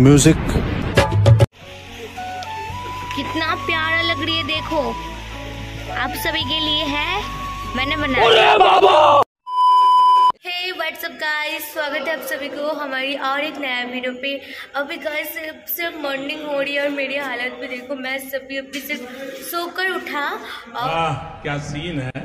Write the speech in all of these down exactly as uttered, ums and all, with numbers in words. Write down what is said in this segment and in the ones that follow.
Music. कितना प्यारा लग रही है, देखो आप सभी के लिए है, मैंने बनाया। हे व्हाट्सअप गाइस, स्वागत है आप सभी को हमारी और एक नया वीडियो पे। अभी गाइस सिर्फ सिर्फ मॉर्निंग हो रही है और मेरी हालत भी देखो, मैं सभी अभी से सोकर उठा और वाह क्या सीन है,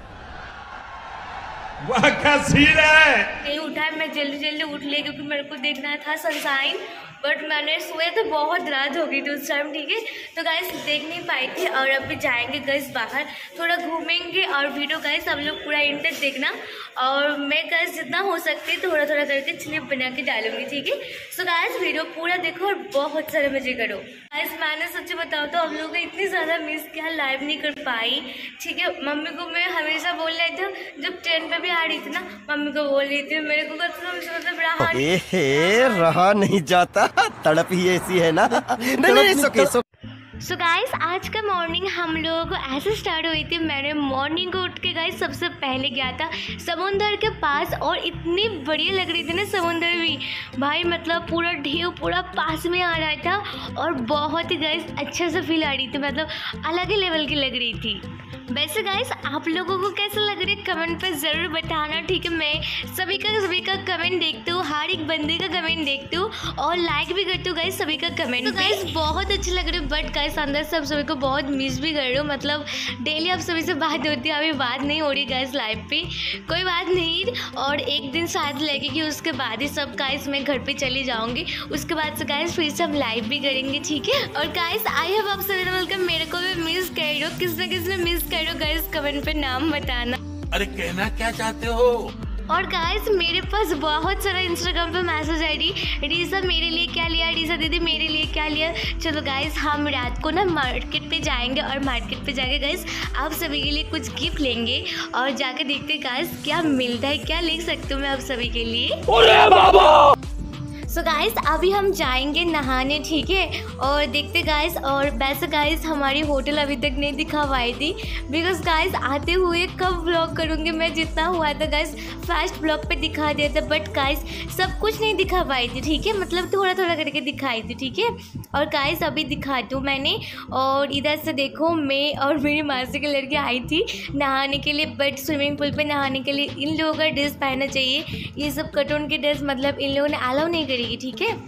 वाह क्या सीन है। नहीं उठा है, मैं जल्दी जल्दी उठ लिया क्योंकि मेरे को देखना था सनशाइन, बट मैंने सोया तो बहुत रात हो गई थी उस टाइम, ठीक है। तो गाइस देख नहीं पाई थी और अभी जाएंगे गाइस बाहर, थोड़ा घूमेंगे और वीडियो गाइस आप लोग पूरा एंड तक देखना। और मैं गाइस जितना हो सकती है थोड़ा थोड़ा करके क्लिप बना के डालूंगी, ठीक है। सो गाइस वीडियो पूरा देखो और बहुत सारे मजे करो। गाइस मैंने सच्ची बताओ तो आप लोगों को इतनी ज़्यादा मिस किया, लाइव नहीं कर पाई, ठीक है। मम्मी को मैं हमेशा बोल रही थी, जब ट्रेन पे भी आ रही थी ना मम्मी को बोल रही थी, मेरे को मतलब रहा नहीं रहा नहीं जाता, तड़प ही ऐसी है ना। नहीं नहीं सुके सुके। सो गाइस आज का मॉर्निंग हम लोगों को ऐसे स्टार्ट हुई थी। मैंने मॉर्निंग को उठ के गाइस सबसे पहले गया था समुंदर के पास, और इतनी बढ़िया लग रही थी ना समुंदर भी भाई, मतलब पूरा ढेव पूरा पास में आ रहा था और बहुत ही गाइस अच्छा सा फील आ रही थी, मतलब अलग ही लेवल की लग रही थी। वैसे गाइस आप लोगों को कैसा लग रहा है कमेंट पे ज़रूर बताना, ठीक है। मैं सभी का सभी का कमेंट देखती हूँ, हर एक बंदे का कमेंट देखती हूँ और लाइक भी करती हूँ गाइस सभी का कमेंट। तो गाइस बहुत अच्छे लग रहे, बट गाइस अंदर से आप सभी को बहुत मिस भी कर रहे हो, मतलब डेली आप सभी से बात होती है, अभी बात नहीं हो रही गाइस लाइव पे, कोई बात नहीं। और एक दिन शायद लगेगी उसके बाद ही सब गाइस मैं घर पे चली जाऊँगी, उसके बाद से गाइस फिर से हम लाइव भी करेंगे, ठीक है। और गाइस आई होप आप सभी ने मिलकर मेरे को भी मिस कर रहे हो, किसने किसने मिस कर रहे हो गाइस कमेंट पे नाम बताना। अरे कहना क्या चाहते हो। और गाइस मेरे पास बहुत सारा इंस्टाग्राम पे मैसेज आई डी, रीसा मेरे लिए क्या लिया, रीसा दीदी मेरे लिए क्या लिया। चलो गाइस हम रात को ना मार्केट पे जाएंगे और मार्केट पे जाके गाइस आप सभी के लिए कुछ गिफ्ट लेंगे और जाके देखते गाइस क्या मिलता है, क्या ले सकती हूँ मैं आप सभी के लिए। अरे बाबा। सो so गाइस अभी हम जाएंगे नहाने, ठीक है, और देखते गाइस। और वैसे गाइस हमारी होटल अभी तक नहीं दिखा पाई थी, बिकॉज गाइस आते हुए कब व्लॉग करूँगी मैं, जितना हुआ था गाइस फर्स्ट ब्लॉग पे दिखा दिया था, बट गाइस सब कुछ नहीं दिखा पाई थी, ठीक है, मतलब थोड़ा थोड़ा करके दिखाई थी, ठीक है। और गाइस अभी दिखाती हूँ मैंने। और इधर से देखो मैं और मेरी मासी की लड़की आई थी नहाने के लिए, बट स्विमिंग पूल पे नहाने के लिए इन लोगों का ड्रेस पहनना चाहिए, ये सब कटोन के ड्रेस मतलब इन लोगों ने अलाउ नहीं करेगी, ठीक है।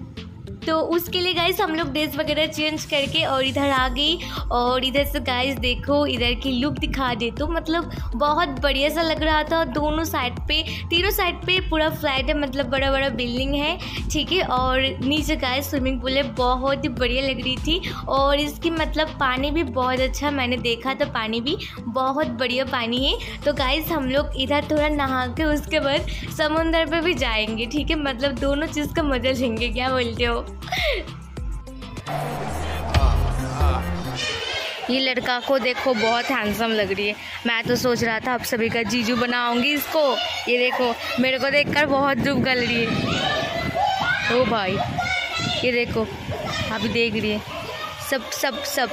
तो उसके लिए गाइस हम लोग ड्रेस वगैरह चेंज करके और इधर आ गई। और इधर से गाइस देखो इधर की लुक दिखा दे, तो मतलब बहुत बढ़िया सा लग रहा था। दोनों साइड पे तीनों साइड पे पूरा फ्लैट है, मतलब बड़ा बड़ा बिल्डिंग है, ठीक है। और नीचे गाइस स्विमिंग पूल है, बहुत ही बढ़िया लग रही थी। और इसकी मतलब पानी भी बहुत अच्छा, मैंने देखा था पानी भी बहुत बढ़िया पानी है। तो गाइस हम लोग इधर थोड़ा नहा के उसके बाद समुंदर पे भी जाएंगे, ठीक है, मतलब दोनों चीज़ का मजा लेंगे, क्या बोलते हो। ये लड़का को देखो बहुत हैंडसम लग रही है, मैं तो सोच रहा था अब सभी का जीजू बनाऊंगी इसको। ये देखो मेरे को देखकर बहुत धूप गल रही है, ओ भाई ये देखो अभी देख रही है सब सब सब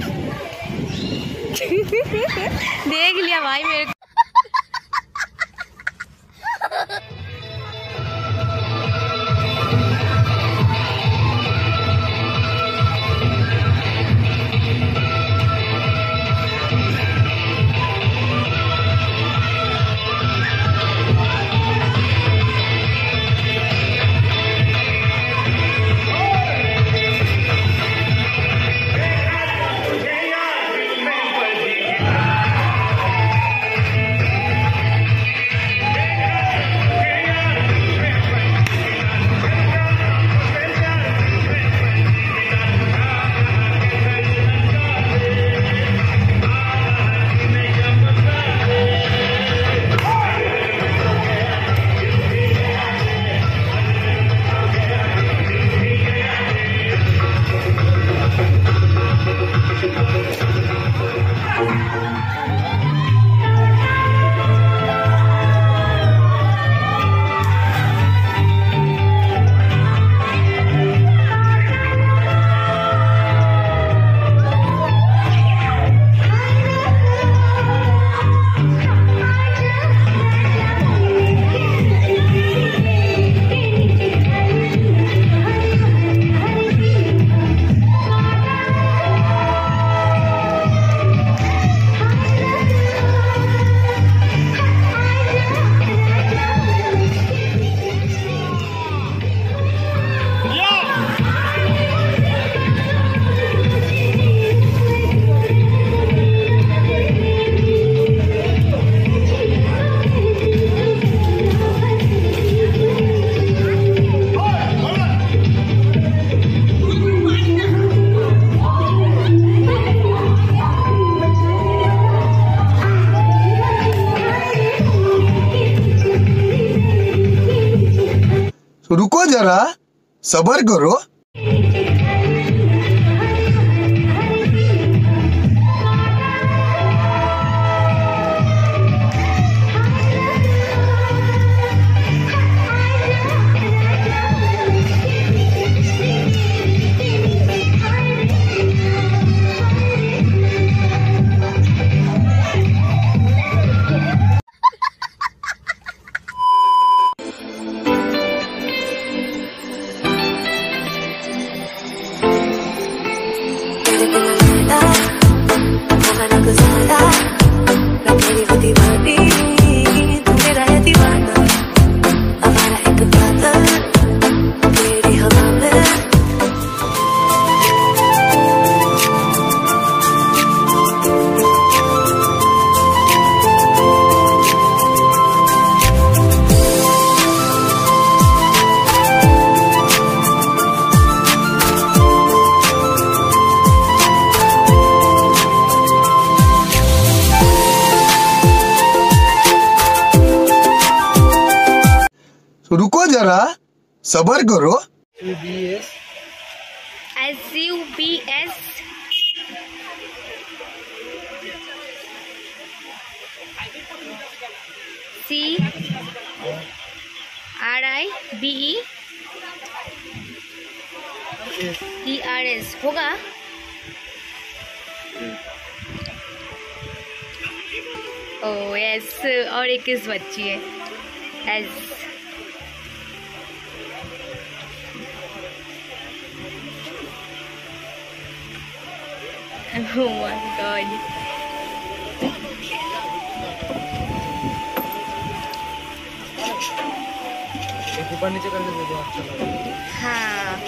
देख लिया भाई मेरे को। सबर करो। रुको जरा, सबर करो। S U B S C R I B E R S होगा। ओ यस, और एक किस बच्ची है एस। Oh my God. ऊपर नीचे करके दे दो, अच्छा लगेगा। हाँ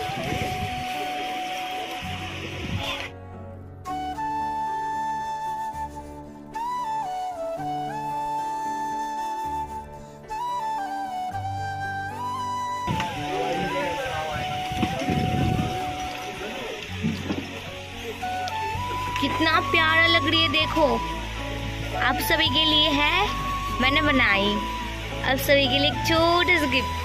कितना प्यारा लग रही है, देखो। आप सभी के लिए है, मैंने बनाई। आप सभी के लिए एक छोटा सा गिफ्ट।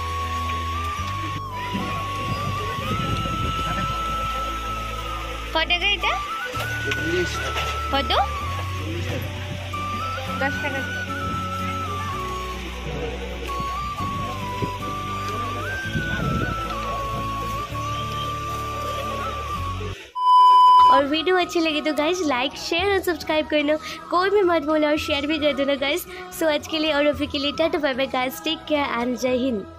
फोटो का इतना फोटो दस टाका। और वीडियो अच्छी लगी तो गाइज लाइक शेयर और सब्सक्राइब करना, कोई भी मत बोला और शेयर भी कर देना गाइज। सो आज के लिए और अभी के लिए tata bye bye guys, take care and जय हिंद।